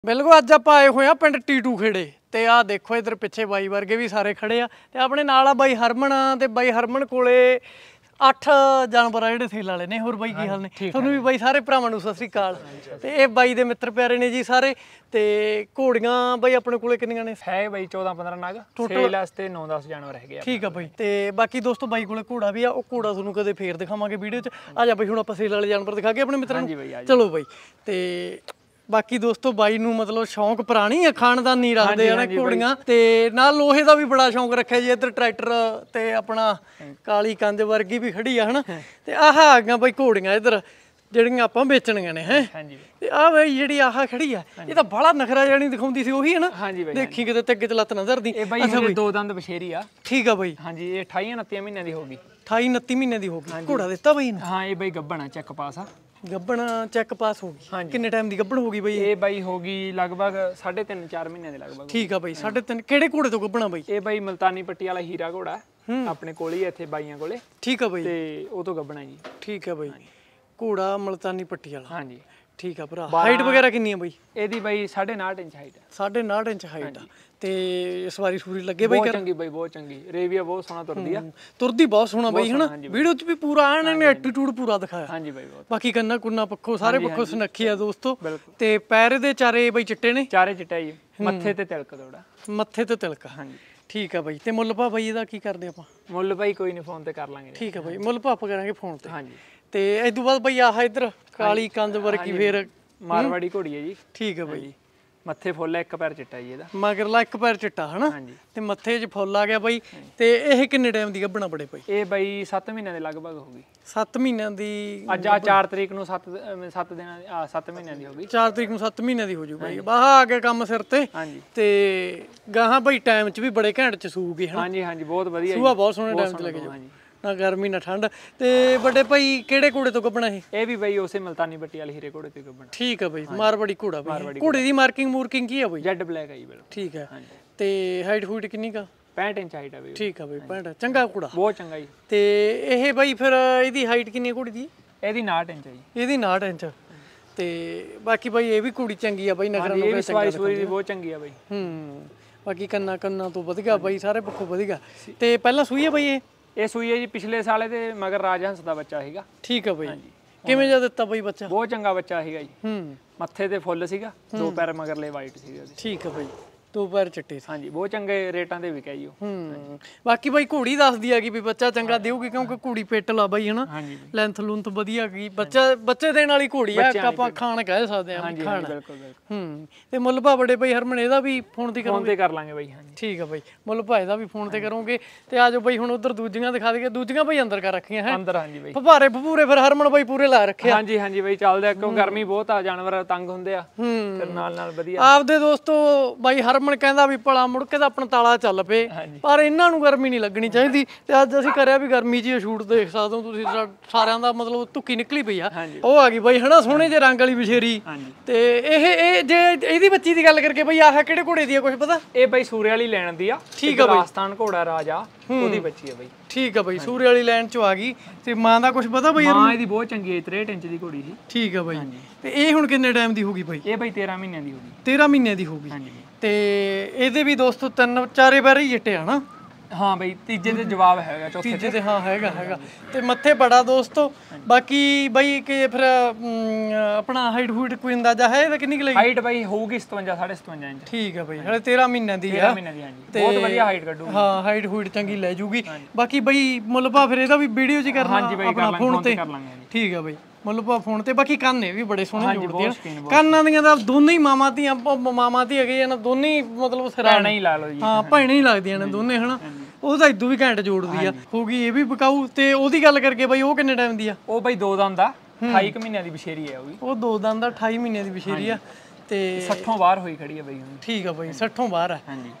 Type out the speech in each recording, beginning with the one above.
ਬਿਲਕੁਲ ਅੱਜ ਆਪਾਂ ਆਏ ਹੋਏ ਆ ਪਿੰਡ ਟੀਟੂ ਖੇੜੇ ਤੇ ਆਹ ਦੇਖੋ ਇਧਰ ਪਿੱਛੇ ਬਾਈ ਵਰਗੇ ਵੀ ਸਾਰੇ ਖੜੇ ਆ ਤੇ ਆਪਣੇ ਨਾਲ ਆ ਬਾਈ ਹਰਮਨ ਤੇ ਬਾਈ ਹਰਮਨ ਕੋਲੇ 8 ਜਾਨਵਰ ਆ ਜਿਹੜੇ ਸੇਲ ਵਾਲੇ ਨੇ। ਹੋਰ ਬਾਈ ਕੀ ਹਾਲ ਨੇ? ਤੁਹਾਨੂੰ ਵੀ ਬਾਈ ਸਾਰੇ ਭਰਾਵਾਂ ਨੂੰ ਸਤਿ ਸ੍ਰੀ ਅਕਾਲ। ਤੇ ਇਹ ਬਾਈ ਦੇ ਮਿੱਤਰ ਪਿਆਰੇ ਨੇ ਜੀ ਸਾਰੇ। ਤੇ ਘੋੜੀਆਂ ਬਾਈ ਆਪਣੇ ਕੋਲੇ ਕਿੰਨੀਆਂ ਨੇ? ਹੈ ਬਾਈ 14-15 ਨਗ ਸੇਲ ਵਾਸਤੇ 9-10 ਜਾਨਵਰ ਹੈਗੇ ਆ। ਠੀਕ ਆ ਬਾਈ। ਤੇ ਬਾਕੀ ਦੋਸਤੋ ਬਾਈ ਕੋਲੇ ਘੋੜਾ ਵੀ ਆ, ਉਹ ਘੋੜਾ ਤੁਹਾਨੂੰ ਕਦੇ ਫੇਰ ਦਿਖਾਵਾਂਗੇ ਵੀਡੀਓ 'ਚ। ਆ ਜਾ ਬਾਈ ਹੁਣ ਆਪਾਂ ਸੇਲ ਵਾਲੇ ਜਾਨਵਰ ਦਿਖਾ ਕੇ ਆਪਣੇ ਮਿੱਤਰਾਂ ਨੂੰ। ਚਲੋ ਬਾਈ। ਤੇ ਬਾਕੀ ਦੋਸਤੋ ਬਾਈ ਨੂੰ ਮਤਲਬ ਸ਼ੌਂਕ ਪੁਰਾਣੀ ਆ, ਖਾਨਦਾਨੀ ਰੱਖਦੇ ਆ ਘੋੜੀਆਂ ਤੇ ਨਾਲ ਲੋਹੇ ਦਾ ਵੀ ਬੜਾ ਸ਼ੌਂਕ ਰੱਖਿਆ ਜੀ। ਇੱਧਰ ਟਰੈਕਟਰ ਤੇ ਆਪਣਾ ਕਾਲੀ ਕੰਜ ਵਰਗੀ ਵੀ ਖੜੀ ਆ ਹਨਾ। ਤੇ ਆਹ ਆ ਗਈਆਂ ਬਾਈ ਘੋੜੀਆਂ ਇੱਧਰ ਜਿਹੜੀਆਂ ਆਪਾਂ ਵੇਚਣੀਆਂ ਨੇ ਹੈ। ਤੇ ਆਹ ਬਾਈ ਜਿਹੜੀ ਆਹ ਖੜੀ ਆ ਇਹ ਤਾਂ ਬੜਾ ਨਖਰਾ ਜਾਨੀ ਦਿਖਾਉਂਦੀ ਸੀ, ਉਹੀ ਹੈ ਨਾ? ਦੇਖੀ ਕਿਤੇ ਤੇ ਅੱਗੇ ਚ ਲੱਤ ਨਾ ਧਰਦੀ। ਇਹ ਬਾਈ ਇਹ ਦੋ ਦੰਦ ਬਸ਼ੇਰੀ ਆ। ਠੀਕ ਆ ਬਾਈ। ਹਾਂਜੀ ਇਹ 28-29 ਮਹੀਨਿਆਂ ਦੀ ਹੋ ਗਈ। 28-29 ਮਹੀਨਿਆਂ ਦੀ ਹੋ ਗਈ। ਘੋੜਾ ਦਿੱਤਾ ਬਾਈ ਨੇ? ਹਾਂ ਇਹ ਬਾਈ ਗੱਭਣ ਆ, ਚੈੱਕ ਪਾਸ ਆ। ਗੱਭਣ ਚੈੱਕ ਪਾਸ ਹੋ ਗਈ। ਕਿੰਨੇ ਟਾਈਮ ਦੀ ਗੱਭਣ ਹੋ ਗਈ ਬਾਈ? ਇਹ ਬਾਈ ਹੋ ਗਈ ਲਗਭਗ 3.5-4 ਮਹੀਨਿਆਂ ਦੇ ਲਗਭਗ। ਠੀਕ ਆ ਬਾਈ। 3.5 ਕਿਹੜੇ ਘੋੜੇ ਤੋਂ ਗੱਭਣਾ ਬਾਈ? ਇਹ ਬਾਈ ਮਲਤਾਨੀ ਪੱਟੀ ਵਾਲਾ ਹੀਰਾ ਘੋੜਾ ਆਪਣੇ ਕੋਲ ਹੀ ਇੱਥੇ ਬਾਈਆਂ ਕੋਲੇ। ਠੀਕ ਆ ਬਾਈ। ਤੇ ਉਹ ਤੋਂ ਗੱਭਣਾ ਜੀ। ਠੀਕ ਆ ਬਾਈ। ਘੋੜਾ ਮਲਤਾਨੀ ਪੱਟੀ ਵਾਲਾ। ਹਾਂਜੀ ਠੀਕ ਆ ਭਰਾ। ਹਾਈਟ ਵਗੈਰਾ ਕਿੰਨੀ ਆ ਬਾਈ? ਇਹਦੀ ਬਾਈ 9.5 ਇੰਚ ਹਾਈਟ ਆ। 9.5 ਇੰਚ ਹਾਈਟ ਆ। ਤੇ ਸਵਾਰੀ ਸੂਰੀ ਲੱਗੇ ਬਾਈ? ਬਹੁਤ ਚੰਗੀ ਬਾਈ, ਬਹੁਤ ਚੰਗੀ। ਰੇਵੀਆ ਬਹੁਤ ਸੋਹਣਾ ਤੁਰਦੀ ਆ। ਤੁਰਦੀ ਬਹੁਤ ਸੋਹਣਾ ਬਾਈ ਹਨਾ। ਵੀਡੀਓ 'ਚ ਵੀ ਪੂਰਾ ਐਨ ਐਟੀਟਿਊਡ ਪੂਰਾ ਦਿਖਾਇਆ। ਹਾਂਜੀ ਬਾਈ ਬਹੁਤ। ਬਾਕੀ ਕੰਨਾ ਕੁੰਨਾ ਪੱਖੋਂ ਸਾਰੇ ਪੱਖੋਂ ਸੁਨੱਖੀ ਆ ਦੋਸਤੋ। ਤੇ ਪੈਰ ਦੇ ਚਾਰੇ ਬਾਈ ਚਿੱਟੇ ਨੇ? ਚਾਰੇ ਚਿੱਟਾ ਹੀ। ਮੱਥੇ ਤੇ ਤਿਲਕ ਥੋੜਾ। ਮੱਥੇ ਤੇ ਤਿਲਕ। ਹਾਂਜੀ ਠੀਕ ਆ ਬਾਈ। ਤੇ ਮੁੱਲ ਭਾ ਬਾਈ ਇਹਦਾ ਕੀ ਕਰਦੇ ਆਪਾਂ? ਮੁੱਲ ਬਾਈ ਕੋਈ ਨਹੀਂ, ਫੋਨ ਤੇ ਕਰ ਲਾਂਗੇ। ਠੀਕ ਆ ਬਾਈ। ਮੁੱਲ ਭਾ ਆਪਾਂ ਕਰਾਂਗੇ ਫੋਨ ਤੇ। ਹਾਂਜੀ। ਤੇ ਇਸ ਤੋਂ ਬਾਅਦ ਬਾਈ ਆਹ ਇੱਧਰ ਕਾਲੀ ਕੰਦ ਵਰਗੀ ਫੇਰ ਮਾਰਵਾੜੀ ਘੋੜੀ ਹੈ ਜੀ। ਠੀਕ ਆ ਬਾਈ। ਮੱਥੇ ਫੁੱਲ ਇੱਕ ਪੈਰ ਚਿੱਟਾ ਜੀ ਇਹਦਾ। ਮਗਰਲਾ ਇੱਕ ਪੈਰ ਚਿੱਟਾ ਹਨਾ। ਤੇ ਮੱਥੇ 'ਚ ਫੁੱਲ ਆ ਗਿਆ ਬਾਈ। ਤੇ ਇਹ ਕਿੰਨੇ ਟਾਈਮ ਦੀ ਗੱਭਣਾ ਬੜੇ ਬਾਈ? ਇਹ ਬਾਈ 7 ਮਹੀਨਿਆਂ ਦੇ ਲਗਭਗ ਹੋ ਗਈ। 7 ਮਹੀਨਿਆਂ ਦੀ? ਅੱਜ ਆ 4 ਤਰੀਕ ਨੂੰ 7 ਦਿਨਾਂ 7 ਮਹੀਨਿਆਂ ਦੀ ਹੋ ਗਈ। 4 ਤਰੀਕ ਨੂੰ 7 ਮਹੀਨਿਆਂ ਦੀ ਹੋ ਜੂ ਬਾਈ। ਬਾਹ ਆ ਗਿਆ ਕੰਮ ਸਿਰ ਤੇ। ਤੇ ਗਾਹਾਂ ਬਾਈ ਟਾਈਮ 'ਚ ਵੀ ਬੜੇ ਘੈਂਟ 'ਚ ਸੂਗੀ ਹਨਾ। ਹਾਂਜੀ ਹਾਂਜੀ ਬਹੁਤ ਵਧੀਆ। ਸੂਆ ਬਹੁਤ ਸੋਹਣੇ ਟਾਈਮ 'ਚ ਲੱਗ ਜਾਊ, ਨਾ ਗਰਮੀ ਨਾ ਠੰਡ। ਤੇ ਵੱਡੇ ਭਾਈ ਕਿਹੜੇ ਘੋੜੇ ਤੋਂ ਗੱਭਣਾ ਇਹ ਵੀ ਬਾਈ ਉਸੇ ਮਲਤਾਨੀ ਪੱਟੀ ਵਾਲੇ ਹੀਰੇ ਘੋੜੇ ਤੋਂ ਗੱਭਣਾ। ਠੀਕ ਆ ਬਾਈ। ਮਾਰਵਾੜੀ ਘੋੜਾ ਬਾਈ। ਘੋੜੇ ਦੀ ਮਾਰਕਿੰਗ ਕੀ ਆ ਬਾਈ? ਜੈਡ ਬਲੈਕ ਆ ਜੀ ਬਿਲਕੁਲ। ਠੀਕ ਆ। ਤੇ ਹਾਈਟ ਹੂਟ ਕਿੰਨੀ ਕਾ? 65 ਇੰਚ ਹਾਈਟ ਆ ਬਾਈ। ਠੀਕ ਆ ਬਾਈ। 65 ਚੰਗਾ ਘੋੜਾ, ਬਹੁਤ ਚੰਗਾ ਜੀ। ਤੇ ਇਹ ਬਾਈ ਫਿਰ ਇਹਦੀ ਹਾਈਟ ਕਿੰਨੀ ਘੋੜੀ ਦੀ? ਇਹਦੀ 69 ਇੰਚ ਆ ਜੀ। ਇਹਦੀ 69 ਇੰਚ। ਤੇ ਬਾਕੀ ਬਾਈ ਇਹ ਵੀ ਘੋੜੀ ਚੰਗੀ ਆ ਬਾਈ। ਨਖਰਾ ਨੂੰ ਸਵਾਰੀ ਸੂਰੀ ਵੀ ਬਹੁਤ ਚੰਗੀ ਆ ਬਾਈ। ਬਾਕੀ ਕੰਨਾਂ ਤੋਂ ਵਧੀਆ ਬਾਈ, ਸਾਰੇ ਪੱਖੋਂ ਵਧੀਆ। ਤੇ ਪਹਿਲਾਂ ਸੂਈ ਆ ਬਾਈ ਇਹ ਸੂਈ ਹੈ ਜੀ ਪਿਛਲੇ ਸਾਲੇ ਤੇ ਮਗਰ ਰਾਜਹੰਸ ਦਾ ਬੱਚਾ ਸੀਗਾ। ਠੀਕ ਆ ਬਾਈ। ਕਿਵੇਂ ਜਿਹਾ ਦਿੱਤਾ ਬਾਈ ਬੱਚਾ? ਬਹੁਤ ਚੰਗਾ ਬੱਚਾ ਸੀਗਾ ਜੀ। ਮੱਥੇ ਤੇ ਫੁੱਲ ਸੀਗਾ, 2 ਪੈਰ ਮਗਰਲੇ ਵਾਈਟ ਸੀਗੇ ਉਹਦੇ। ਠੀਕ ਆ ਬਾਈ। 2 ਪੈਰ ਚਿੱਟੇ ਸੀ। ਹਾਂਜੀ ਬਹੁਤ ਚੰਗੇ ਰੇਟਾਂ ਤੇ ਵਿਕਿਆ ਜੀ ਉਹ। ਬਾਕੀ ਬਾਈ ਘੋੜੀ ਦੱਸਦੀ ਆ ਕਿ ਵੀ ਬੱਚਾ ਚੰਗਾ ਦੇਊਗੀ, ਕਿਉਂਕਿ ਘੋੜੀ ਪਿੱਟ ਲਾ ਬਾਈ ਹਨਾ। ਲੈਂਥ ਲੂੰਥ ਵਧੀਆ ਗਈ। ਬੱਚੇ ਦੇਣ ਵਾਲੀ ਘੋੜੀ ਆ, ਆਪਾਂ ਖਾਣ ਕਹਿ ਸਕਦੇ ਆ। ਖਾਣ ਬਿਲਕੁਲ ਬਿਲਕੁਲ। ਤੇ ਮੁੱਲ ਭਾ ਬੜੇ ਬਾਈ ਹਰਮਨ ਇਹਦਾ ਵੀ ਫੋਨ ਤੇ ਕਰ ਲਾਂਗੇ ਬਾਈ। ਠੀਕ ਆ ਬਾਈ। ਮੁੱਲ ਭਾ ਇਹਦਾ ਵੀ ਫੋਨ ਤੇ ਕਰੋਗੇ। ਤੇ ਆਜੋ ਬਾਈ ਹੁਣ ਉਧਰ ਦੂਜੀਆਂ ਦਿਖਾ ਦਈਏ। ਦੂਜੀਆਂ ਬਾਈ ਅੰਦਰ ਕਰ ਰੱਖੀਆਂ ਹੈ ਅੰਦਰ। ਹਾਂਜੀ ਬਾਈ। ਫੁਹਾਰੇ ਫਪੂਰੇ ਫਿਰ ਹਰਮਨ ਬਾਈ ਪੂਰੇ ਲਾ ਰੱਖਿਆ। ਹਾਂਜੀ ਹਾਂਜੀ ਬਾਈ ਚੱਲਦੇ ਆ, ਕਿਉਂ ਗਰਮੀ ਬਹੁਤ ਆ, ਜਾਨਵਰ ਤੰਗ ਹੁੰਦੇ ਆ। ਫਿਰ ਨਾਲ ਵਧੀਆ ਆਪਦੇ ਦੋਸਤੋ ਬਾਈ ਹਰਮਨ ਕਹਿੰਦਾ ਵੀ ਭਲਾ ਮੁੜ ਕੇ ਤਾਂ ਆਪਣਾ ਤਾਲਾ ਚੱਲ ਪਏ, ਪਰ ਇਹਨਾਂ ਨੂੰ ਗਰਮੀ ਨਹੀਂ ਲੱਗਣੀ ਚਾਹੀਦੀ। ਤੇ ਅੱਜ ਅਸੀਂ ਕਰਿਆ ਵੀ ਗਰਮੀ 'ਚ ਸ਼ੂਟ ਦੇਖ ਸਕਦੇ ਹੋ ਤੁਸੀਂ। ਸਾਰਿਆਂ ਦਾ ਮਤਲਬ ਧੁੱਕੀ ਨਿਕਲੀ ਪਈ ਆ। ਉਹ ਆ ਗਈ ਬਾਈ ਹਨਾ, ਸੋਹਣੇ ਜਿਹੇ ਰੰਗ ਵਾਲੀ ਬਸ਼ੇਰੀ। ਤੇ ਇਹ ਜੇ ਇਹਦੀ ਬੱਚੀ ਦੀ ਗੱਲ ਕਰਕੇ ਬਾਈ ਆਹ ਕਿਹੜੇ ਘੋੜੇ ਦੀ ਆ ਕੁਝ ਪਤਾ? ਇਹ ਬਾਈ ਸੂਰੇ ਵਾਲੀ ਲੈਣ ਦੀ ਆ। ਠੀਕ ਆ ਬਾਈ। ਰਾਜਸਥਾਨ ਘੋੜਾ ਰਾਜਾ ਉਹਦੀ ਬੱਚੀ ਆ ਬਾਈ। ਠੀਕ ਆ ਬਾਈ। ਸੂਰੇ ਵਾਲੀ ਲਾਈਨ 'ਚੋਂ ਆ ਗਈ। ਤੇ ਮਾਂ ਦਾ ਕੁਝ ਪਤਾ ਬਾਈ? ਮਾਂ ਇਹਦੀ ਬਹੁਤ ਚੰਗੀ ਹੈ, 63 ਇੰਚ ਦੀ ਘੋੜੀ ਸੀ। ਠੀਕ ਆ ਬਾਈ। ਤੇ ਇਹ ਹੁਣ ਕਿੰਨੇ ਟਾਈਮ ਦੀ ਹੋ ਗਈ ਬਾਈ? ਇਹ ਬਾਈ 13 ਮਹੀਨਿਆਂ ਦੀ ਹੋ ਗਈ। 13 ਮਹੀਨਿਆਂ ਦੀ ਹੋ ਗਈ। ਤੇ ਇਹਦੇ ਵੀ ਦੋਸਤੋ 3-4 ਪੈਰ ਹੀ ਜਿੱਟੇ ਆ ਨਾ। ਹਾਂ ਬਾਈ ਤੀਜੇ ਤੇ ਜਵਾਬ ਹੈਗਾ, ਚੌਥੇ ਤੀਜੇ ਤੇ ਹਾਂ ਹੈਗਾ। ਤੇ ਮੱਥੇ ਬੜਾ ਦੋਸਤੋ। ਬਾਕੀ ਬਾਈ ਕਿ ਫਿਰ ਆਪਣਾ ਹਾਈਟ ਹੂਟ ਕੋਈ ਅੰਦਾਜ਼ਾ ਹੈ ਇਹਦਾ ਕਿੰਨੀ ਕੁ ਲੱਗੀ? ਹਾਈਟ ਬਾਈ ਹੋਊਗੀ 57-57 ਇੰਚ। ਠੀਕ ਆ ਬਾਈ। ਹਲੇ 13 ਮਹੀਨਿਆਂ ਦੀ ਆ। 13 ਮਹੀਨਿਆਂ ਦੀ ਹਾਂਜੀ। ਬਹੁਤ ਵਧੀਆ ਹਾਈਟ ਕੱਢੂਗੀ। ਹਾਂ ਹਾਈਟ ਹੂਟ ਚੰਗੀ ਲੈ ਜੂਗੀ। ਬਾਕੀ ਬਾਈ ਮੁੱਲ ਭਾ ਫਿਰ ਇਹਦਾ ਵੀ ਵੀਡੀਓ 'ਚ ਕਰਨਾ? ਹਾਂਜੀ ਬਾਈ ਕਰ ਲਾਂਗੇ, ਫੋਨ ਤੇ ਕਰ ਲਾਂਗੇ। ਠੀਕ ਆ ਬਾਈ। ਮੁੱਲ ਭਾ ਫੋਨ ਤੇ। ਬਾਕੀ ਕੰਨ ਇਹ ਵੀ ਬੜੇ ਸੋਹਣੇ ਜੋੜਦੇ ਆ। ਕੰਨਾਂ ਦੀਆਂ ਤਾਂ ਦੋਨੇ ਹੀ ਮਾਮਾ ਧੀ ਹੈਗੇ ਆ ਨਾ, ਦੋਨੇ ਹੀ ਮਤਲਬ ਭੈਣਾਂ ਹੀ ਲਾ ਲਓ ਜੀ। ਹਾਂ ਭੈਣਾਂ ਹੀ ਲੱਗਦੀਆਂ ਨੇ ਦੋਨੇ ਹਨਾ। ਉਹ ਤਾਂ ਇਦੋਂ ਵੀ ਘੈਂਟ ਜੋੜਦੀ ਆ। ਹੋ ਗਈ ਇਹ ਵੀ ਬਕਾਊ। ਤੇ ਉਹਦੀ ਗੱਲ ਕਰਕੇ ਬਾਈ ਉਹ ਕਿੰਨੇ ਟਾਈਮ ਦੀ ਆ? ਉਹ ਬਾਈ 2 ਦੰਦ ਦਾ 28 ਮਹੀਨਿਆਂ ਦੀ ਬਸ਼ੇਰੀ ਹੈ। ਉਹ 2 ਦੰਦ ਦਾ 28 ਮਹੀਨਿਆਂ ਦੀ ਬਸ਼ੇਰੀ ਆ। ਤੇ 60 ਬਾਹਰ ਹੋਈ ਖੜੀ ਆ ਬਾਈ। ਠੀਕ ਆ ਬਾਈ। 60 ਬਾਹਰ ਆ। ਹਾਂਜੀ।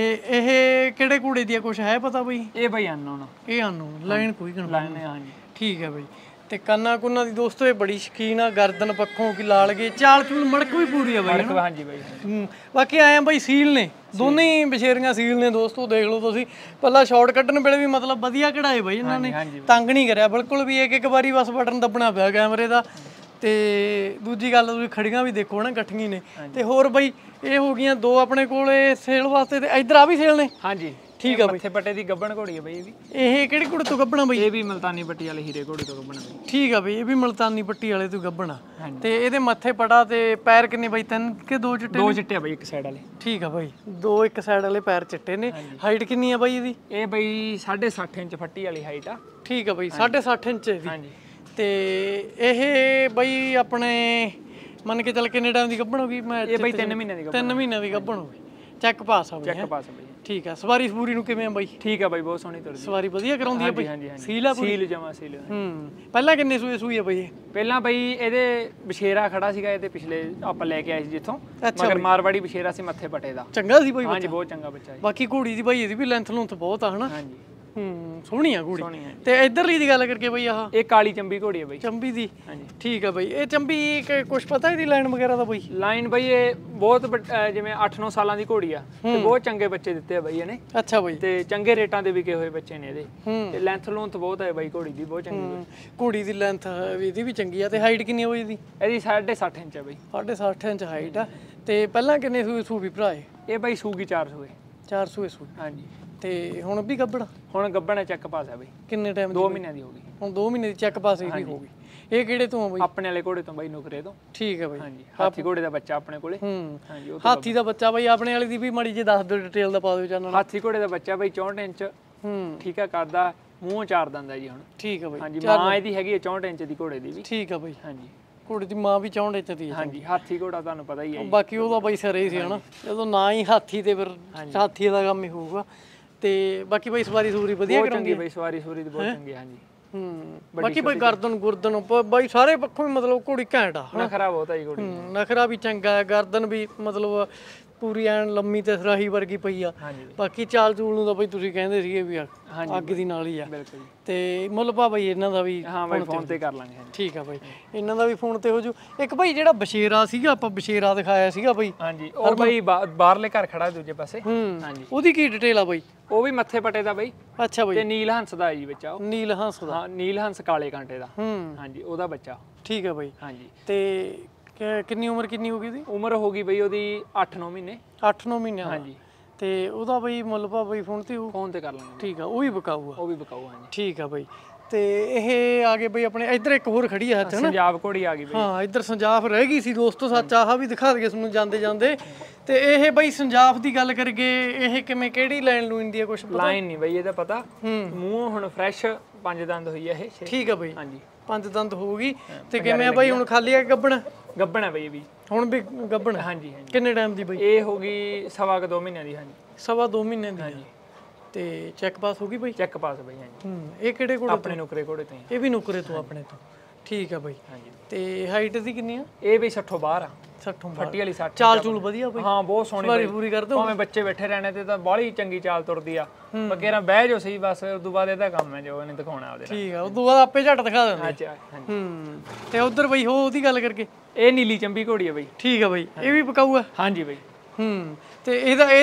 ਇਹ ਕਿਹੜੇ ਘੋੜੇ ਦੀ ਆ ਕੁਝ ਹੈ ਪਤਾ ਬਾਈ? ਇਹ ਬਾਈ ਅਨਨੋਨ। ਇਹ ਅਨਨੋਨ ਲਾਈਨ ਕੋਈ ਲਾਈਨ ਹੈ। ਹਾਂਜੀ ਠੀਕ ਆ ਬਾਈ। ਤੇ ਕੰਨਾਂ ਕੁੰਨਾਂ ਦੀ ਦੋਸਤੋ ਇਹ ਬੜੀ ਸ਼ਕੀਨ ਆ। ਗਰਦਨ ਪੱਖੋਂ ਕਿ ਲਾਲ ਗਏ, ਚਾਲ ਚੂਲ ਮੜਕ ਵੀ ਪੂਰੀ ਆ ਬਾਈ। ਹਾਂਜੀ ਬਾਈ। ਬਾਕੀ ਆਏ ਆ ਬਾਈ ਸੀਲ ਨੇ ਦੋਨੇ ਹੀ ਬਸ਼ੇਰੀਆਂ ਸੀਲ ਨੇ ਦੋਸਤੋ। ਦੇਖ ਲਓ ਤੁਸੀਂ ਪਹਿਲਾਂ ਸ਼ਾਟ ਕੱਢਣ ਵੇਲੇ ਵੀ ਮਤਲਬ ਵਧੀਆ ਕਢਾਏ ਬਾਈ ਇਹਨਾਂ ਨੇ, ਤੰਗ ਨਹੀਂ ਕਰਿਆ ਬਿਲਕੁਲ ਵੀ। ਇੱਕ ਵਾਰੀ ਬਸ ਬਟਨ ਦੱਬਣਾ ਪਿਆ ਕੈਮਰੇ ਦਾ। ਤੇ ਦੂਜੀ ਗੱਲ ਤੁਸੀਂ ਖੜੀਆਂ ਵੀ ਦੇਖੋ ਨਾ ਇਕੱਠੀਆਂ ਨੇ ਤੇ ਹੋਰ ਬਈ ਇਹ ਹੋ ਗਈਆਂ ਦੋ ਆਪਣੇ ਕੋਲੇ ਸੇਲ ਵਾਸਤੇ ਤੇ ਇੱਧਰ ਆ ਵੀ ਸੇਲ ਨੇ ਹਾਂਜੀ ਠੀਕ ਆ ਬਈ ਮੱਥੇ ਪੱਟੇ ਦੀ ਗੱਬਣ ਘੋੜੀ ਆ ਬਈ ਇਹ ਵੀ ਇਹ ਕਿਹੜੀ ਘੋੜੇ ਤੋਂ ਗੱਭਣਾ ਬਈ ਇਹ ਵੀ ਮਲਤਾਨੀ ਪੱਟੀ ਵਾਲੇ ਹੀਰੇ ਘੋੜੇ ਤੋਂ ਗੱਬਣ ਬਈ ਠੀਕ ਆ ਬਈ ਇਹ ਵੀ ਮਲਤਾਨੀ ਪੱਟੀ ਵਾਲੇ ਤੋਂ ਗੱਭਣਾ ਤੇ ਇਹਦੇ ਮੱਥੇ ਪਟਾ ਤੇ ਪੈਰ ਕਿੰਨੇ ਬਈ 3 ਕਿ 2 ਚਿੱਟੇ ਦੋ ਚਿੱਟੇ ਆ ਬਈ ਇੱਕ ਸਾਈਡ ਵਾਲੇ ਠੀਕ ਆ ਬਈ ਦੋ ਇੱਕ ਸਾਈਡ ਵਾਲੇ ਪੈਰ ਚਿੱਟੇ ਨੇ ਹਾਈਟ ਕਿੰਨੀ ਆ ਬਈ ਇਹਦੀ ਇਹ ਬਈ 60.5 ਇੰਚ ਫੱਟੀ ਵਾਲੀ ਹਾਈਟ ਆ ਠੀਕ ਆ ਬਈ 60.5 ਇੰਚ ਦੀ ਹਾਂਜੀ ਤੇ ਇਹ ਬਈ ਆਪਣੇ ਮੰਨ ਕੇ ਚੱਲ ਕਿੰਨੇ ਟਾਈਮ ਦੀ ਗੱਭਣ ਹੋ ਗਈ ਮੈਂ ਇਹ ਬਈ 3 ਮਹੀਨੇ ਦੀ 3 ਮਹੀਨਿਆਂ ਦੀ ਗੱਭਣ ਹੋ ਗਈ ਚੈੱਕ ਪਾਸ ਆ ਬਈ ਚੈੱਕ ਪਾਸ ਬਈ ਠੀਕ ਆ ਸਵਾਰੀ ਸਪੂਰੀ ਨੂੰ ਕਿਵੇਂ ਆ ਬਾਈ ਠੀਕ ਆ ਬਾਈ ਬਹੁਤ ਸੋਹਣੀ ਤੁਰਦੀ ਸਵਾਰੀ ਵਧੀਆ ਕਰਾਉਂਦੀ ਆ ਬਾਈ ਹਾਂਜੀ ਹਾਂਜੀ ਸੀਲ ਆ ਪੂਰੀ ਸੀਲ ਜਮਾ ਸੀਲ ਪਹਿਲਾਂ ਕਿੰਨੇ ਸੂਏ ਸੂਈ ਆ ਬਾਈ ਇਹ ਪਹਿਲਾਂ ਬਈ ਇਹਦੇ ਬਸ਼ੇਰਾ ਖੜਾ ਸੀਗਾ ਇਹਦੇ ਪਿਛਲੇ ਆਪਾਂ ਲੈ ਕੇ ਆਏ ਸੀ ਜਿੱਥੋਂ ਅੱਛਾ ਮਗਰ ਮਾਰਵਾੜੀ ਬਸ਼ੇਰਾ ਸੀ ਮੱਥੇ ਪਟੇ ਦਾ ਚੰਗਾ ਸੀ ਬਾਈ ਹਾਂਜੀ ਬਹੁਤ ਚੰਗਾ ਬੱਚਾ ਜੀ ਬਾਕੀ ਘੋੜੀ ਦੀ ਬਾਈ ਇਹਦੀ ਵੀ ਲੈਂਥ ਲੂੰਥ ਬਹੁਤ ਆ ਹਨਾ ਹਾਂਜੀ ਸੋਹਣੀ ਆ ਘੋੜੀ ਸੋਹਣੀ ਹੈ ਤੇ ਇਧਰਲੀ ਦੀ ਗੱਲ ਕਰਕੇ ਬਈ ਆਹ ਇਹ ਕਾਲੀ ਚੰਬੀ ਘੋੜੀ ਹੈ ਬਈ ਚੰਬੀ ਦੀ ਹਾਂਜੀ ਠੀਕ ਆ ਬਈ ਇਹ ਚੰਬੀ ਕੁਝ ਪਤਾ ਇਹਦੀ ਲਾਈਨ ਵਗੈਰਾ ਦਾ ਬਈ ਲਾਈਨ ਬਈ ਇਹ ਬਹੁਤ ਜਿਵੇਂ 8-9 ਸਾਲਾਂ ਦੀ ਘੋੜੀ ਆ ਤੇ ਬਹੁਤ ਚੰਗੇ ਬੱਚੇ ਦਿੱਤੇ ਆ ਬਈ ਇਹਨੇ ਅੱਛਾ ਬਈ ਤੇ ਚੰਗੇ ਰੇਟਾਂ ਦੇ ਵਿਕੇ ਹੋਏ ਬੱਚੇ ਨੇ ਇਹਦੇ ਤੇ ਲੈਂਥ ਲੂੰਥ ਬਹੁਤ ਹੈ ਬਈ ਘੋੜੀ ਦੀ ਬਹੁਤ ਚੰਗੀ ਘੋੜੀ ਦੀ ਲੈਂਥ ਇਹਦੀ ਵੀ ਚੰਗੀ ਆ ਤੇ ਹਾਈਟ ਕਿੰਨੀ ਹੋਈ ਇਹਦੀ ਇਹਦੀ 60.5 ਇੰਚ ਹੈ ਬਈ 60.5 ਇੰਚ ਹਾਈਟ ਆ ਤੇ ਪਹਿਲਾਂ ਕਿੰਨੇ ਸੂਬੀ ਭਰਾ ਇਹ ਬਈ ਸੂਗੀ 400 ਹੈ 400 ਸੂ ਹਾਂਜੀ ਤੇ ਹੁਣ ਵੀ ਗੱਬੜ ਹੁਣ ਗੱਬਣਾ ਚੈੱਕ ਪਾਸ ਹੈ ਬਈ ਕਿੰਨੇ ਟਾਈਮ 2 ਮਹੀਨਿਆਂ ਦੀ ਹੋ ਗਈ ਹੁਣ 2 ਮਹੀਨੇ ਦੀ ਚੈੱਕ ਪਾਸ ਇਹਦੀ ਹੋ ਗਈ ਇਹ ਕਿਹੜੇ ਤੋਂ ਆ ਬਈ ਆਪਣੇ ਵਾਲੇ ਘੋੜੇ ਤੋਂ ਬਈ ਨੁਕਰੇ ਤੋਂ ਠੀਕ ਹੈ ਬਈ ਹਾਂਜੀ ਹਾਥੀ ਘੋੜੇ ਦਾ ਬੱਚਾ ਆਪਣੇ ਕੋਲੇ ਹਾਂਜੀ ਹਾਥੀ ਦਾ ਬੱਚਾ ਬਈ ਆਪਣੇ ਵਾਲੀ ਦੀ ਵੀ ਮਾੜੀ ਜੇ ਦੱਸ ਦਿਓ ਡਿਟੇਲ ਦਾ ਪਾ ਦਿਓ ਚਾਨਣ ਹਾਥੀ ਘੋੜੇ ਦਾ ਬੱਚਾ ਬਈ 64 ਇੰਚ ਠੀਕ ਆ ਕਰਦਾ ਮੂੰਹ ਚਾਰ ਦੰਦਾ ਜੀ ਹੁਣ ਠੀਕ ਆ ਬਈ ਹਾਂਜੀ ਮਾਂ ਇਹਦੀ ਹੈਗੀ 64 ਇੰਚ ਦੀ ਘੋੜੇ ਦੀ ਵੀ ਠੀਕ ਆ ਬਈ ਹਾਂਜੀ ਘੋੜੇ ਦੀ ਮਾਂ ਵੀ 64 ਇੰਚ ਦੀ ਹੈ ਹਾਂਜੀ ਹਾਥੀ ਘੋੜਾ ਤੁਹਾਨੂੰ ਪਤਾ ਹੀ ਹੈ ਬਾਕੀ ਉਹਦਾ ਬਈ ਸਿਰੇ ਹੀ ਸੀ ਹਨਾ ਜਦੋਂ ਨਾ ਹੀ ਹਾਥੀ ਤੇ ਫਿਰ ਹਾਥੀ ਦਾ ਕੰਮ ਹੀ ਹੋਊਗਾ ਤੇ ਬਾਕੀ ਬਈ ਸਵਾਰੀ ਸੂਰੀ ਵਧੀਆ ਚੰਗੀ ਬਈ ਸਵਾਰੀ ਸੂਰੀ ਦੀ ਬਹੁਤ ਚੰਗੀ ਹਾਂਜੀ ਬਾਕੀ ਬਈ ਗੁਰਦਨ ਬਈ ਸਾਰੇ ਪੱਖੋਂ ਵੀ ਮਤਲਬ ਘੋੜੀ ਘੈਂਟ ਆ ਨਖਰਾ ਬਹੁਤ ਆ ਜੀ ਘੋੜੀ ਨਖਰਾ ਵੀ ਚੰਗਾ ਹੈ ਗਰਦਨ ਵੀ ਮਤਲਬ ਪੂਰੀ ਐਨ ਲੰਮੀ ਤੇ ਸਰਾਹੀ ਵਰਗੀ ਪਈ ਆ ਬਾਕੀ ਚਾਲ ਚੂਲ ਨੂੰ ਤਾਂ ਬਈ ਤੁਸੀਂ ਕਹਿੰਦੇ ਸੀਗੇ ਵੀ ਅੱਗ ਦੀ ਨਾਲ ਹੀ ਆ ਬਿਲਕੁਲ ਤੇ ਮੁੱਲ ਭਾ ਬਈ ਇਹਨਾਂ ਦਾ ਵੀ ਹਾਂ ਬਈ ਫੋਨ ਤੇ ਕਰ ਲਾਂਗੇ ਠੀਕ ਆ ਬਈ ਇਹਨਾਂ ਦਾ ਵੀ ਫੋਨ ਤੇ ਹੋ ਜੂ ਇੱਕ ਬਈ ਜਿਹੜਾ ਬਸ਼ੇਰਾ ਸੀਗਾ ਆਪਾਂ ਬਸ਼ੇਰਾ ਦਿਖਾਇਆ ਸੀਗਾ ਬਈ ਹਾਂਜੀ ਉਹ ਬਈ ਬਾਹਰਲੇ ਘਰ ਖੜਾ ਦੂਜੇ ਪਾਸੇ ਹਾਂਜੀ ਉਹਦੀ ਕੀ ਡਿਟੇਲ ਆ ਬਈ ਉਹ ਵੀ ਮੱਥੇ ਪਟੇ ਦਾ ਬਈ ਅੱਛਾ ਬਈ ਤੇ ਨੀਲ ਹੰਸ ਦਾ ਜੀ ਬੱਚਾ ਉਹ ਨੀਲ ਹੰਸ ਦਾ ਹਾਂ ਨੀਲ ਹੰਸ ਕਾਲੇ ਕਾਂਟੇ ਦਾ ਹਾਂਜੀ ਉਹਦਾ ਬੱਚਾ ਠੀਕ ਆ ਬਈ ਹਾਂਜੀ ਤੇ ਕਿੰਨੀ ਉਮਰ ਕਿੰਨੀ ਹੋ ਗਈ ਦੀ ਉਮਰ ਹੋ ਗਈ ਬਈ ਉਹਦੀ 8-9 ਮਹੀਨੇ 8-9 ਮਹੀਨੇ ਹਾਂਜੀ ਤੇ ਉਹਦਾ ਬਈ ਮੁੱਲ ਭਾ ਬਈ ਫੋਨ ਤੇ ਫੋਨ ਤੇ ਕਰ ਲਾਂਗੇ ਠੀਕ ਆ ਉਹ ਵੀ ਬਕਾਊ ਆ ਉਹ ਵੀ ਬਕਾਊ ਹਾਂਜੀ ਠੀਕ ਆ ਬਈ ਤੇ ਇਹ ਆ ਗਏ ਬਈ ਆਪਣੇ ਇੱਧਰ ਇੱਕ ਹੋਰ ਖੜੀ ਆ ਹੱਥ ਪੰਜਾਬ ਘੋੜੀ ਆ ਗਈ ਬਈ ਹਾਂ ਇੱਧਰ ਸੰਜਾਫ ਰਹਿ ਗਈ ਸੀ ਦੋਸਤੋ ਸੱਚ ਆਹ ਵੀ ਦਿਖਾ ਦਈਏ ਤੁਹਾਨੂੰ ਜਾਂਦੇ ਜਾਂਦੇ ਤੇ ਇਹ ਬਈ ਸੰਜਾਫ ਦੀ ਗੱਲ ਕਰਗੇ ਇਹ ਕਿਵੇਂ ਕਿਹੜੀ ਲਾਈਨ ਲੂਇਨ ਦੀ ਆ ਕੁਝ ਪਤਾ ਲਾਈਨ ਨਹੀਂ ਬਈ ਇਹਦਾ ਪਤਾ ਮੂੰਹ ਹੁਣ ਫਰੈਸ਼ 5 ਦੰਦ ਹੋਈ ਆ ਇਹ ਠੀਕ ਆ ਬਈ ਹਾਂਜੀ 5 ਦੰਦ ਹੋਊਗੀ ਤੇ ਕਿਵੇਂ ਆ ਬਈ ਹੁਣ ਖਾਲੀ ਆ ਗੱਬਣ ਗੱਬਣ ਹੈ ਬਈ ਇਹ ਵੀ ਹੁਣ ਵੀ ਗੱਬਣ ਹਾਂਜੀ ਹਾਂਜੀ ਕਿੰਨੇ ਟਾਈਮ ਦੀ ਬਈ ਇਹ ਹੋ ਗਈ 2.5 ਮਹੀਨਿਆਂ ਦੀ ਹਾਂਜੀ 2.5 ਮਹੀਨੇ ਦੀ ਹਾਂਜੀ ਤੇ ਚੈੱਕ ਪਾਸ ਹੋ ਗਈ ਬਈ ਚੈੱਕ ਪਾਸ ਬਈ ਹਾਂਜੀ ਇਹ ਕਿਹੜੇ ਘੋੜੇ ਆਪਣੇ ਨੁਕਰੇ ਘੋੜੇ ਤੋਂ ਇਹ ਵੀ ਨੁਕਰੇ ਤੋਂ ਆਪਣੇ ਤੋਂ ਠੀਕ ਆ ਬਈ ਹਾਂਜੀ ਤੇ ਹਾਈਟ ਦੀ ਕਿੰਨੀ ਆ ਇਹ ਵੀ 60 ਬਾਹਰ ਆ 60 ਫੱਟੀ ਵਾਲੀ 60 ਚਾਲ ਚੂਲ ਵਧੀਆ ਬਈ ਹਾਂ ਬਹੁਤ ਸੋਹਣੀ ਸਵਾਰੀ ਪੂਰੀ ਕਰਦੇ ਹੋ ਭਾਵੇਂ ਬੱਚੇ ਬੈਠੇ ਰਹਿਣੇ ਤੇ ਤਾਂ ਬਾਹਲੀ ਚੰਗੀ ਚਾਲ ਤੁਰਦੀ ਆ ਬਕੇਰਾ ਬਹਿ ਜਾਓ ਸਹੀ ਬਸ ਉਸ ਤੋਂ ਬਾਅਦ ਇਹਦਾ ਕੰਮ ਹੈ ਜੋ ਇਹਨੇ ਦਿਖਾਉਣਾ ਉਹਦੇ ਠੀਕ ਆ ਉਸ ਤੋਂ ਬਾਅਦ ਆਪੇ ਝਟ ਦਿਖਾ ਦਿੰਦੇ ਅੱਛਾ ਹਾਂਜੀ ਤੇ ਉਧਰ ਬਈ ਉਹਦੀ ਗੱਲ ਕਰਕੇ ਇਹ ਨੀਲੀ ਚੰਬੀ ਘੋੜੀ ਆ ਬਈ ਠੀਕ ਆ ਬਈ ਇਹ ਵੀ ਪਕਾਊ ਆ ਹਾਂਜੀ ਬਈ ਤੇ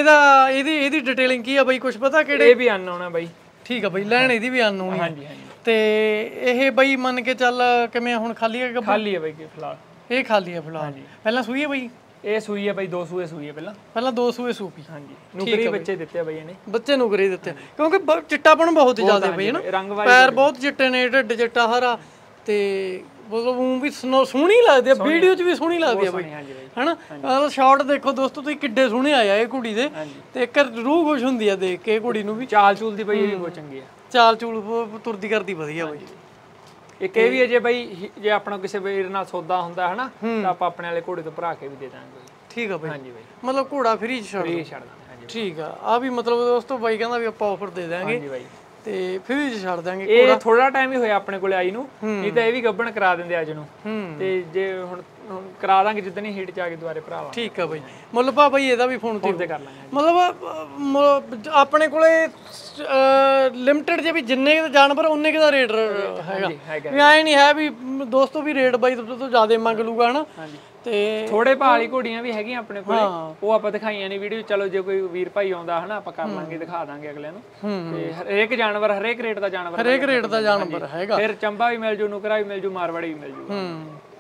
ਇਹਦੀ ਡਿਟੇਲਿੰਗ ਕੀ ਆ ਬਈ ਕੁਝ ਪਤਾ ਕਿਹੜੇ ਇਹ ਵੀ ਅਨਨੋਨ ਆ ਬਈ ਠੀਕ ਆ ਬਈ ਲੈਣ ਇਹਦੀ ਵੀ ਅਨਨੋਨ ਹਾਂਜੀ ਹਾਂਜੀ ਤੇ ਇਹ ਬਈ ਮੰਨ ਕੇ ਚੱਲ ਕਿਵੇਂ ਹੁਣ ਖਾਲੀ ਆ ਖਾਲੀ ਆ ਬਈ ਫਿਲਹਾਲ ਇਹ ਖਾਲੀ ਆ ਫਿਲਹਾਲ ਪਹਿਲਾਂ ਸੂਈ ਆ ਬਈ ਇਹ ਸੂਈ ਆ ਬਈ 2 ਸੂਏ ਸੂਈ ਆ ਪਹਿਲਾਂ 2 ਸੂਏ ਸੂਪੀ ਹਾਂਜੀ ਨੁਕਰੀ ਬੱਚੇ ਦਿੱਤੇ ਆ ਬਈ ਇਹਨੇ ਬੱਚੇ ਨੁਕਰੇ ਦਿੱਤੇ ਕਿਉਂਕਿ ਚਿੱਟਾਪਣ ਬਹੁਤ ਜ਼ਿਆਦਾ ਬਈ ਨਾ ਰੰਗ ਪੈਰ ਬਹੁਤ ਚਿੱਟੇ ਨੇ ਢਿੱਡ ਚਿੱਟਾ ਹਰਾ ਤੇ ਮਤਲਬ ਉਹ ਵੀ ਸੋਹਣੀ ਲੱਗਦੀ ਆ ਵੀਡੀਓ 'ਚ ਵੀ ਸੋਹਣੀ ਲੱਗਦੀ ਆ ਬਈ ਹਨਾ ਸ਼ਾਰਟ ਦੇਖੋ ਦੋਸਤੋ ਤੁਸੀਂ ਕਿੱਡੇ ਸੋਹਣੇ ਆਇਆ ਇਹ ਕੁੜੀ ਦੇ ਤੇ ਇੱਕ ਰੂਹ ਖੁਸ਼ ਹੁੰਦੀ ਆ ਦੇਖ ਕੇ ਕੁੜੀ ਨੂੰ ਵੀ ਚਾਲ ਚੂਲ ਦੀ ਬਈ ਇਹ ਵੀ ਬਹੁਤ ਚੰਗੀ ਆ ਚਾਲ ਚੂਲ ਤੁਰਦੀ ਕਰਦੀ ਵਧੀਆ ਬਈ ਇੱਕ ਇਹ ਵੀ ਅਜੇ ਬਈ ਜੇ ਆਪਣਾ ਕਿਸੇ ਵੀਰ ਨਾਲ ਸੌਦਾ ਹੁੰਦਾ ਹਨਾ ਤਾਂ ਆਪਾਂ ਆਪਣੇ ਵਾਲੇ ਘੋੜੇ ਤੋਂ ਭਰਾ ਕੇ ਵੀ ਦੇ ਦਾਂਗੇ ਠੀਕ ਆ ਬਈ ਹਾਂਜੀ ਬਈ ਮਤਲਬ ਘੋੜਾ ਫ੍ਰੀ ਛੱਡ ਫ੍ਰੀ ਛੱਡ ਦਾਂਗੇ ਹਾਂਜੀ ਠੀਕ ਆ ਵੀ ਮਤਲਬ ਦੋਸਤੋ ਬਾਈ ਕਹਿੰਦਾ ਵੀ ਆਪਾਂ ਆਫਰ ਦੇ ਦਾਂਗੇ ਹਾਂਜੀ ਬਾਈ ਤੇ ਫ੍ਰੀ ਛੱਡ ਦਾਂਗੇ ਇਹ ਥੋੜਾ ਟਾਈਮ ਹੀ ਹੋਇਆ ਆਪਣੇ ਕੋਲੇ ਆਈ ਨੂੰ ਨਹੀਂ ਤਾਂ ਇਹ ਵੀ ਗੱਬਣ ਕਰਾ ਦਿੰਦੇ ਅੱਜ ਨੂੰ ਤੇ ਜੇ ਹੁਣ ਕਰਾ ਦਾਂਗੇ ਜਿੱਦਣ ਹੀ ਹੀਟ ਚ ਆ ਕੇ ਦੁਬਾਰੇ ਭਰਾਵਾ ਠੀਕ ਆ ਬਈ ਮੁੱਲ ਭਾ ਬਈ ਇਹਦਾ ਵੀ ਫੋਨ ਤੇ ਕਰ ਲਾਂਗੇ ਮਤਲਬ ਆਪਣੇ ਕੋਲੇ ਲਿਮਟਿਡ ਜੇ ਵੀ ਜਿੰਨੇ ਜਾਨਵਰ ਉਹਨੇ ਦਾ ਰੇਟ ਹੈਗਾ ਵੀ ਐ ਨਹੀਂ ਹੈ ਵੀ ਦੋਸਤੋ ਵੀ ਰੇਟ ਬਾਈ ਤੋਂ ਜ਼ਿਆਦਾ ਮੰਗ ਲੂਗਾ ਹਨਾ ਤੇ ਥੋੜੇ ਭਾਅ ਵਾਲੀ ਘੋੜੀਆਂ ਵੀ ਹੈਗੀਆਂ ਆਪਣੇ ਕੋਲੇ ਉਹ ਆਪਾਂ ਦਿਖਾਈਆਂ ਨੇ ਵੀਡੀਓ ਚਲੋ ਜੇ ਕੋਈ ਵੀਰ ਭਾਈ ਆਉਂਦਾ ਹਨਾ ਆਪਾਂ ਕਰ ਲਾਂਗੇ ਦਿਖਾ ਦਾਂਗੇ ਅਗਲੇ ਨੂੰ ਤੇ ਹਰੇਕ ਜਾਨਵਰ ਹਰੇਕ ਰੇਟ ਦਾ ਜਾਨਵਰ ਹੈਗਾ ਫਿਰ ਚੰਬਾ ਵੀ ਮਿਲ ਜੂ ਨੁਕਰਾ ਵੀ ਮਿਲ ਜੂ ਮਾਰਵਾੜੀ ਵੀ ਮਿਲ ਜੂ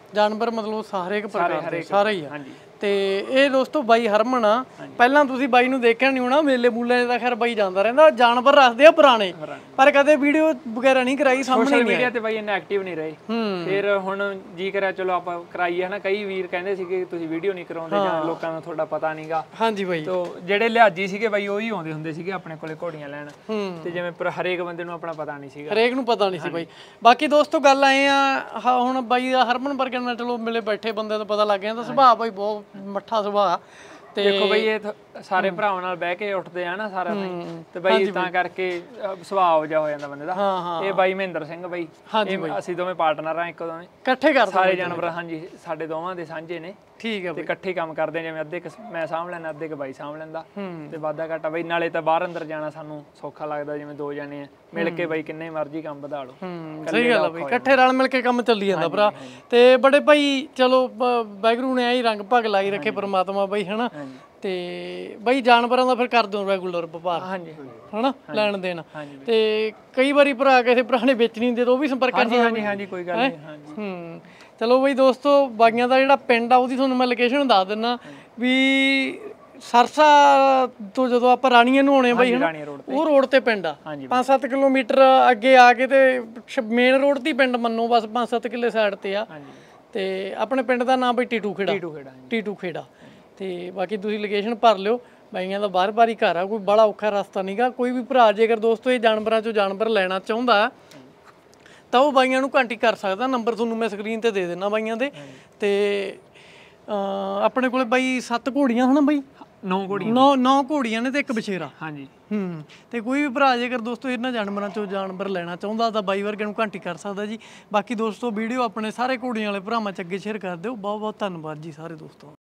ਜਾਨਵਰ ਮਤਲਬ ਸਾਰੇ ਪ੍ਰਕਾਰ ਦੇ ਸਾਰੇ ਹੀ ਆ ਹਾਂਜੀ ਤੇ ਇਹ ਦੋਸਤੋ ਬਾਈ ਹਰਮਨ ਆ ਪਹਿਲਾਂ ਤੁਸੀਂ ਬਾਈ ਨੂੰ ਦੇਖਿਆ ਨਹੀਂ ਹੋਣਾ ਮੇਲੇ ਮੂਲੇ ਦਾ ਖੈਰ ਬਾਈ ਜਾਂਦਾ ਰਹਿੰਦਾ ਜਾਨਵਰ ਰੱਖਦੇ ਆ ਪੁਰਾਣੇ ਪਰ ਕਦੇ ਵੀਡੀਓ ਵਗੈਰਾ ਨਹੀਂ ਕਰਾਈ ਸਾਹਮਣੇ ਸੋਸ਼ਲ ਮੀਡੀਆ ਤੇ ਬਾਈ ਇੰਨਾ ਐਕਟਿਵ ਨਹੀਂ ਰਹੇ ਫਿਰ ਹੁਣ ਜੀ ਕਰਿਆ ਚਲੋ ਆਪਾਂ ਕਰਾਈਏ ਹਨਾ ਕਈ ਵੀਰ ਕਹਿੰਦੇ ਸੀਗੇ ਤੁਸੀਂ ਵੀਡੀਓ ਨਹੀਂ ਕਰਾਉਂਦੇ ਜਾਂ ਲੋਕਾਂ ਨੂੰ ਤੁਹਾਡਾ ਪਤਾ ਨਹੀਂਗਾ ਹਾਂਜੀ ਬਾਈ ਤੋ ਜਿਹੜੇ ਲਿਹਾਜੀ ਸੀਗੇ ਬਾਈ ਉਹੀ ਆਉਂਦੇ ਹੁੰਦੇ ਸੀਗੇ ਆਪਣੇ ਕੋਲੇ ਘੋੜੀਆਂ ਲੈਣ ਤੇ ਜਿਵੇਂ ਪਰ ਹਰੇਕ ਬੰਦੇ ਨੂੰ ਆਪਣਾ ਪਤਾ ਨਹੀਂ ਸੀਗਾ ਹਰੇਕ ਨੂੰ ਪਤਾ ਨਹੀਂ ਸੀ ਬਾਈ ਬਾਕੀ ਦੋਸਤੋ ਗੱਲ ਆਏ ਆ ਹੁਣ ਬਾਈ ਦਾ ਹਰਮਨ ਵਰਗੇ ਨਾਲ ਚਲੋ ਮਿਲੇ ਬੈਠੇ ਬੰਦੇ ਨੂੰ ਪਤਾ ਲੱਗ ਜਾਂਦਾ ਸੁਭਾਅ ਬਾਈ ਬਹੁਤ ਮੱਠਾ ਸੁਭਾਅ ਤੇ ਦੇਖੋ ਬਈ ਇਹ ਸਾਰੇ ਭਰਾਵਾਂ ਨਾਲ ਬਹਿ ਕੇ ਉੱਠਦੇ ਆ ਨਾ ਸਾਰਾ ਦਿਨ ਤੇ ਬਾਈ ਤਾਂ ਕਰਕੇ ਸੁਭਾਅ ਜਾ ਹੋ ਜਾਂਦਾ ਬੰਦੇ ਦਾ ਇਹ ਬਾਈ ਮਹਿੰਦਰ ਸਿੰਘ ਬਾਈ ਅਸੀਂ ਦੋਵੇਂ ਪਾਰਟਨਰ ਆ ਇੱਕ ਦੋਵੇਂ ਇਕੱਠੇ ਕਰਦੇ ਸਾਰੇ ਜਾਨਵਰ ਹਾਂਜੀ ਸਾਡੇ ਦੋਵਾਂ ਦੇ ਸਾਂਝੇ ਨੇ ਠੀਕ ਹੈ ਤੇ ਇਕੱਠੇ ਕੰਮ ਕਰਦੇ ਜਿਵੇਂ ਅੱਧੇ ਮੈਂ ਸਾਂਭ ਲੈਣਾ ਅੱਧੇ ਕ ਬਾਈ ਸਾਂਭ ਲੈਂਦਾ ਤੇ ਵਾਧਾ ਘਾਟਾ ਬਾਈ ਨਾਲੇ ਤਾਂ ਬਾਹਰ ਅੰਦਰ ਜਾਣਾ ਸਾਨੂੰ ਸੌਖਾ ਲੱਗਦਾ ਜਿਵੇਂ ਦੋ ਜਾਣੇ ਆ ਮਿਲ ਕੇ ਬਾਈ ਕਿੰਨੇ ਮਰਜ਼ੀ ਕੰਮ ਵਧਾ ਲਓ ਸਹੀ ਗੱਲ ਆ ਬਾਈ ਇਕੱਠੇ ਰਲ ਮਿਲ ਕੇ ਕੰਮ ਚੱਲੀ ਜਾਂਦਾ ਭਰਾ ਤੇ ਬੜੇ ਭਾਈ ਚਲੋ ਵਾਹਿਗੁਰੂ ਨੇ ਆਹੀ ਰੰਗ ਭਾਗ ਲਾਈ ਰੱਖੇ ਪ੍ਰਮਾਤਮਾ ਬਾਈ ਹਨਾ ਤੇ ਬਾਈ ਜਾਨਵਰਾਂ ਦਾ ਫਿਰ ਕਰ ਦਿਓ ਰੈਗੂਲਰ ਵਪਾਰ ਹਾਂਜੀ ਹਨਾ ਲੈਣ ਦੇਣ ਤੇ ਕਈ ਵਾਰੀ ਭਰਾ ਕਿਸੇ ਭਰਾ ਨੇ ਵੇਚਣੀ ਹੁੰਦੀ ਤਾਂ ਉਹ ਵੀ ਸੰਪਰਕ ਕਰ ਹਾਂਜੀ ਹਾਂਜੀ ਕੋਈ ਗੱਲ ਨਹੀਂ ਹਾਂਜੀ ਚਲੋ ਬਈ ਦੋਸਤੋ ਬਾਈਆਂ ਦਾ ਜਿਹੜਾ ਪਿੰਡ ਆ ਉਹਦੀ ਤੁਹਾਨੂੰ ਮੈਂ ਲੋਕੇਸ਼ਨ ਦੱਸ ਦਿੰਨਾ ਵੀ ਸਰਸਾ ਤੋਂ ਜਦੋਂ ਆਪਾਂ ਰਾਣੀਆਂ ਨੂੰ ਆਉਣੇ ਬਾਈ ਹਨਾ ਉਹ ਰੋਡ ਤੇ ਪਿੰਡ ਆ 5-7 ਕਿਲੋਮੀਟਰ ਅੱਗੇ ਆ ਕੇ ਤੇ ਮੇਨ ਰੋਡ ਤੇ ਪਿੰਡ ਮੰਨੋ ਬਸ 5-7 ਕਿੱਲੇ ਸਾਈਡ ਤੇ ਆ ਤੇ ਆਪਣੇ ਪਿੰਡ ਦਾ ਨਾਮ ਬਈ ਟੀਟੂ ਖੇੜਾ ਤੇ ਬਾਕੀ ਤੁਸੀਂ ਲੋਕੇਸ਼ਨ ਭਰ ਲਿਓ ਬਾਈਆਂ ਦਾ ਬਾਰ-ਬਾਰ ਹੀ ਘਰ ਆ ਕੋਈ ਬੜਾ ਔਖਾ ਰਸਤਾ ਨਹੀਂਗਾ ਕੋਈ ਵੀ ਭਰਾ ਜੇਕਰ ਦੋਸਤੋ ਇਹ ਜਾਨਵਰਾਂ ਚੋਂ ਜਾਨਵਰ ਲੈਣਾ ਚਾਹੁੰਦਾ ਤਾਂ ਉਹ ਬਾਈਆਂ ਨੂੰ ਕੰਟੈਕਟ ਕਰ ਸਕਦਾ ਨੰਬਰ ਤੁਹਾਨੂੰ ਮੈਂ ਸਕਰੀਨ ਤੇ ਦੇ ਦੇਣਾ ਬਾਈਆਂ ਦੇ ਤੇ ਆਪਣੇ ਕੋਲੇ ਬਾਈ 7 ਘੋੜੀਆਂ ਹਨ ਬਾਈ 9 ਘੋੜੀਆਂ 9 ਘੋੜੀਆਂ ਨੇ ਤੇ ਇੱਕ ਬਛੇਰਾ ਹਾਂਜੀ ਤੇ ਕੋਈ ਵੀ ਭਰਾ ਜੇਕਰ ਦੋਸਤੋ ਇਹਨਾਂ ਜਾਨਵਰਾਂ ਚੋਂ ਜਾਨਵਰ ਲੈਣਾ ਚਾਹੁੰਦਾ ਤਾਂ ਬਾਈ ਵਰਗੇ ਨੂੰ ਕੰਟੈਕਟ ਕਰ ਸਕਦਾ ਜੀ ਬਾਕੀ ਦੋਸਤੋ ਵੀਡੀਓ ਆਪਣੇ ਸਾਰੇ ਘੋੜੀਆਂ ਵਾਲੇ ਭਰਾਵਾਂ ਚ ਅੱਗੇ ਸ਼ੇਅਰ ਕਰ ਦਿਓ ਬਹੁਤ ਬਹੁਤ ਧੰਨਵਾਦ ਜੀ ਸਾਰੇ ਦੋਸਤੋ